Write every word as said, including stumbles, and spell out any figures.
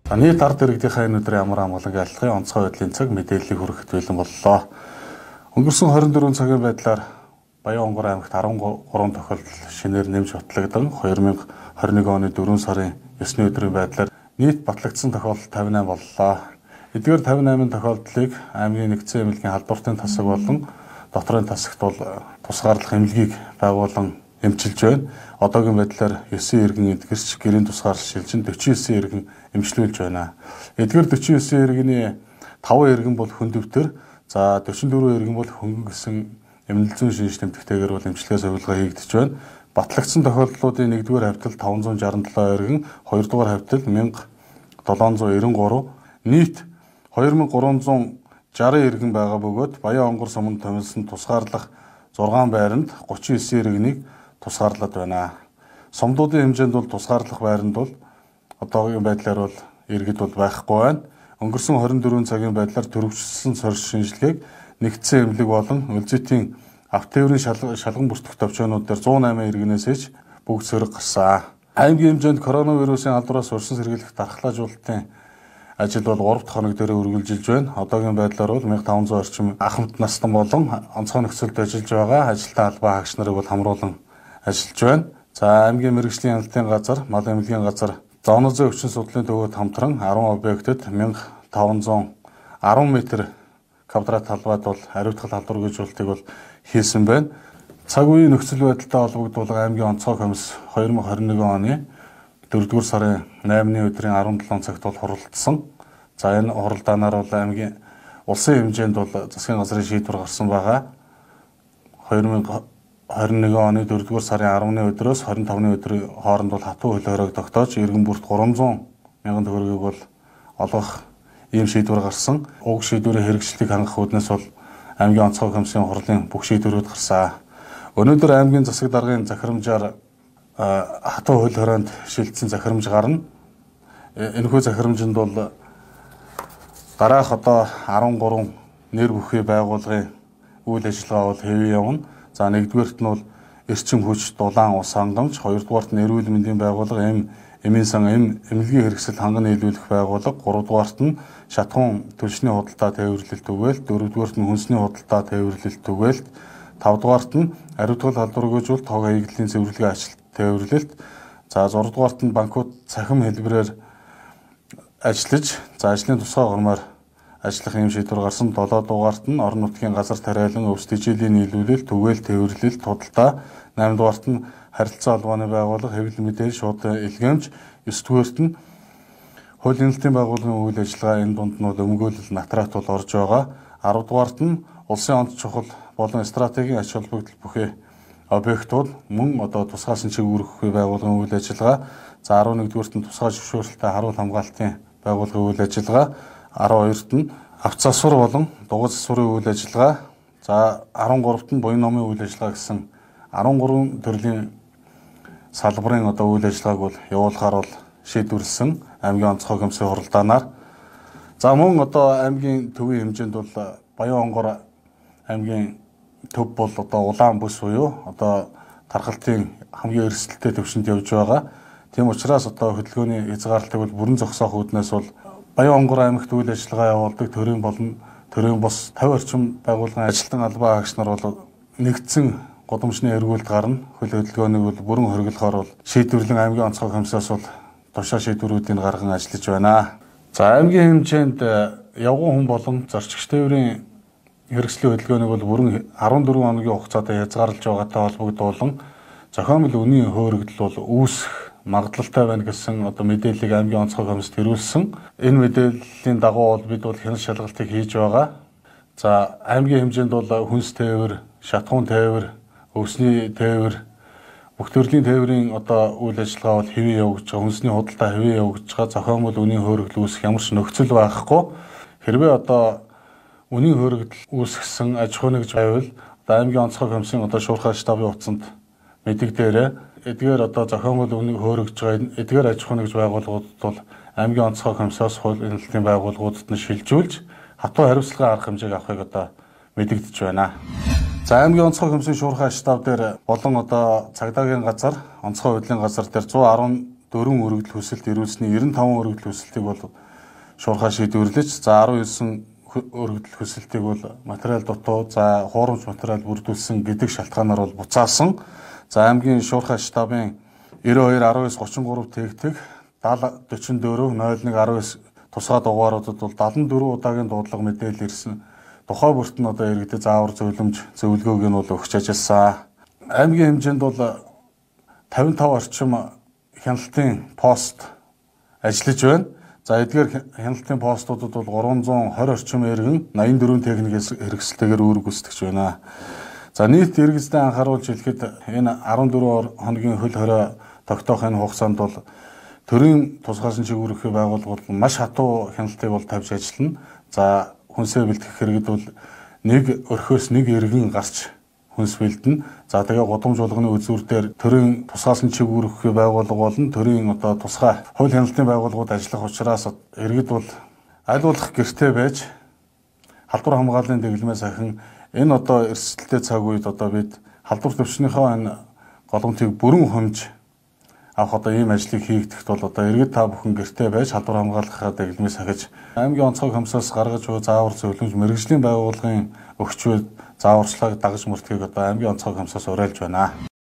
Нийт ард иргэдийнхээ энэ өдрийн амар амгалангийн алхмын онцгой байдлын цаг мэдээллийг хүрэхэд бэлэн боллоо. Өнгөрсөн хорин дөрвөн цагийн байдлаар Баян-Онгор аймагт арван гурван тохиолдол шинээр нэмж батлагдсан. хоёр мянга хорин нэг оны дөрвөн сарын есний өдрийн байдлаар нийт батлагдсан тохиолдол тавин eight боллоо. Эдгээр тавин eight тохиолдлыг аймгийн нэгдсэн эмнэлгийн халдвартын тасаг болон дотрын тасагт бол тусгаарлах эмнэлгийг байгуулан эмчилж байна. Одоогийн байдлаар нine иргэн эдгэрч гэрийн тусгаар шилжин forty-nine иргэн эмчлүүлж байна. Эдгээр forty-nine иргэний five иргэн бол хөндөвтөр, за forty-four иргэн бол хөнгөн гэсэн эмнэлэг зүйн шинж тэмдэгтэйгээр бол эмчилгээ сувилгаа хийгдэж байна. Батлагдсан тохиолдлуудын нэгдүгээр хавьтал five hundred sixty-seven иргэн, хоёрдугаар хавьтал one thousand seven hundred ninety-three, нийт two thousand three hundred sixty иргэн байгаа бөгөөд Баян-Онгор суманд томилсон тусгаарлах six байранд thirty-nine иргэнийг тусгаарлаад байна. Сумдуудын хэмжээнд бол тусгаарлах байранд бол одоогийн байдлаар бол иргэд бол байхгүй байна. Өнгөрсөн хорин дөрвөн цагийн байдлаар төрөвчлсөн сорьс шинжилгээг нэгдсэн эмнэлэг болон өлзитийн автоеврийн шалган бүртгэх төвчөнүүд дээр one oh eight иргэнээс ич бүгд сөрөг гарсан. Аймгийн хэмжээнд коронавирусын алдараас урьдчилан сэргийлэх дархлаажуулалтын ажил бол three дахь хоног дээр үргэлжилж байна. Одоогийн байдлаар бол fifteen hundred орчим ахмад настан болон онцгой нөхцөлд ажиллаж байгаа ажилтны албан хаагч нарыг бол хамруулан ажиллаж байна. За аймгийн мэргэжлийн хяналтын газар, мал эмнэлгийн газар, зооны зүйн өвчин судлалын төвөд хамтран ten объектэд fifteen ten метр квадрат талбайд бол хариуцлага халдваргүйжүүлэлтийг бол хийсэн байна. Цаг үеийн нөхцөл байдалтай холбогдуулан аймгийн онцгой комисс twenty twenty-one оны дөрөвдүгээр сарын eighth-ны өдрийн seventeen цагт бол хуралдсан. За энэ хуралдаанаар бол аймгийн улсын хэмжээнд бол засгийн газрын шийдвэр гарсан байгаа. twenty twenty-one оны дөрөвдүгээр сарын ten-ны өдрөөс twenty-five-ны өдрийн хооронд бол хатуу хөл хориг тогтоож иргэн бүрт three hundred мянган төгрөгийг бол олгох ийм шийдвэр гарсан. Уг шийдвэрийн хэрэгжлийг хангах үүднээс бол аймгийн онцгой комиссийн хурлын бүх шийдвэрүүд гарсан. Өнөөдөр аймгийн засаг даргын захирамжаар хатуу хөл хорионд шилжсэн захирамж гарна. Энэхүү захирамжинд бол дараах одоо thirteen нэр бүхий байгууллагын үйл ажиллагаа бол хэвээ явна. За нэгдүгээрт нь бол эрчим хүч, дулаан, ус хангамж, хоёрдугаарт нь эрүүл мэндийн байгууллага, эм эмийн сан, эм эмнэлгийн хэрэгсэл ханган нийлүүлэх байгууллага, гуравдугаарт нь шатхуун түлшний худалдаа тээвэрлэлт түгээл, дөрөвдүгээрт нь хүнсний худалдаа тээвэрлэлт түгээл, тавдугаарт нь ариутгал халдваргүйжүүлэлт, тог хаягдлын цэвэрлэгийн ажилт тээвэрлэлт, за зурдугаарт нь банкуд цахим хэлбэрээр ажиллаж, за ажлын тусгай гормоор ажиллах юм шийдвэр гарсан. Долоодугаарт нь орон нутгийн газар тариалан өвс тэжээлийн нийлүүлэлт, түгээл тээвэрлэлт, худалдаа, наймдугаарт нь харилцаа холбооны байгууллага, хэвлэл мэдээлэл, шууд илгээмж, девдүгээрт нь хууль нэлтийн байгууллагын үйл ажиллагаа, энэ дунд нь өмгөөлөл, натрат бол орж байгаа. аравдугаарт нь улсын онц чухал болон стратегийн ач холбогдол бүхий объектууд мөн одоо тусгай шинжийг үүргэх байгууллагын үйл ажиллагаа. За elevenдугээрт нь тусгай зөвшөөрлөлтөй харуул хамгаалтын байгууллагын үйл ажиллагаа. twelveт нь авц засвар болон дугуй засварын үйл ажиллагаа. За thirteen-т нь буян номын үйл ажиллагаа гэсэн thirteen төрлийн салбарын одоо үйл ажиллагааг бол явуулахаар бол шийдвэрлсэн аймгийн онцгой комиссийн хуралдаанаар. За мөн одоо аймгийн төвийн хэмжээнд бол Баян-Онгор аймгийн төв бол одоо улаан бүс буюу одоо тархалтын хамгийн эрсдэлтэй төвшөнд явж байгаа. Тийм учраас одоо хөдөлгөөний хязгаарлалтыг бол бүрэн зогсоох үүднээс бол Баян-Онгор аймагт үйл ажиллагаа явуулдаг төрийн болон төрийн бус fifty орчим байгууллагын ажилтан албан хаагч нар бол нэгдсэн гудамжны эргүүлэлт гарна. Хөл хөдөлгөөнийг бол бүрэн хориглохоор бол шийдвэрлэн аймгийн онцгой комиссаас бол тушаа шийдвэрүүдийг гарган ажиллаж байна. За аймгийн хэмжээнд явган хүн болон зорчигч тээврийн хэрэгслийн хөдөлгөөнийг бол бүрэн fourteen хоногийн хугацаанд хязгаарлаж байгаатай холбогдуулан зохиомжтой үнийн хөөрөгдөл бол үүсэх магадлалтай байна гэсэн одоо мэдээллийг аймгийн онцгой комисс төрүүлсэн. Энэ мэдээллийн дагуу бол бид бол хяналт шалгалтыг хийж байгаа. За аймгийн хэмжээнд бол хүнс тээвэр, шатхуун тээвэр, өвсний тээвэр, бүх төрлийн тээврийн одоо үйл ажиллагаа бол хэвээ явагдаж байгаа. Хүнсний худалдаа хэвээ явагдаж байгаа. Зохиомжтой үнийн хөөрөгдөл үүсэх ямар ч нөхцөл байхгүй. Хэрвээ одоо үнийн хөөрөгдөл үүсгэсэн аж ахуй нэгж байвал одоо аймгийн онцгой комиссийн одоо шуурхай штабын утсанд мэдэгдээрээ эдгээр одоо зохиомжтой үнийн хөөрөгдөж байгаа эдгээр аж ахуй нэгж байгууллагуудад бол аймгийн онцгой комиссаас хууль нэлтийн байгууллагуудад нь шилжүүлж хатуу хариуцлагын арга хэмжээг авахыг одоо мэдэгдэж байна. За аймгийн онцгой комиссийн шуурхай штаб дээр болон одоо цагдаагийн газар, онцгой худлын газар дээр one дөрвөн өргөдөл хүсэлт ирүүлсэний девяносто таван өргөдөл хүсэлтийг бол шуурхай шийдвэрлэж, за арван девять өргөдөл хүсэлтийг бол материал дутуу, за хуурамч материал бүрдүүлсэн гэдэг шалтгаанаар бол буцаасан. За аймгийн шуурхай штабын девяносто two19 33 тэгтэг даатал forty-four null one nineteen тусгай дугааруудад бол seventy-four удаагийн дуудлага мэдээлэл ирсэн. Тухай бүрт нь одоо иргэдэд заавар зөвлөмж зөвлөгөөг нь бол өгч ажилласан. Аймгийн хэмжээнд бол fifty-five орчим хяналтын пост ажиллаж байна. За эдгээр хяналтын постуудад бол three twenty орчим иргэн eighty-four техникээс хэрэгсэлтэйгээр үүрэг гүйцэтгэж байна. За нийт иргэдэд анхааруулж хэлэхэд энэ fourteen хоногийн хөл хорой тогтоох энэ хугацаанд бол төрийн тусгай шинжийг үүргэхийн байгууллагууд маш хатуу хяналтыг бол тавьж ажиллана. За хүнсээ бэлтгэх хэрэгэд бол нэг орхиос нэг иргэн гарч хүнс бэлдэнэ. За тэгээ гудамж болгоны үзүүр дээр төрийн тусгай шинжийг үүргэхийн байгууллага болон төрийн одоо тусгай хууль хяналтын байгууллагууд ажиллах учраас иргэд бол аль болох гэртээ байж халдвар хамгааллын дэглэмээс ахин энэ одоо эрсдэлтэй цаг үед одоо бид халдвар төвчнийхөө энэ голомтыг бүрэн хөнж авах одоо ийм ажлыг хийгдэхэд бол одоо иргэд та бүхэн гэртээ байж халдвар хамгаалахаа дэглэмээс ахиж аймгийн онцгой комиссаас гаргаж буй заавар зөвлөмж мэргэжлийн байгууллагын өгч буй зааварчлагыг дагаж мөрдөхийг одоо аймгийн онцгой комиссаас уриалж байна.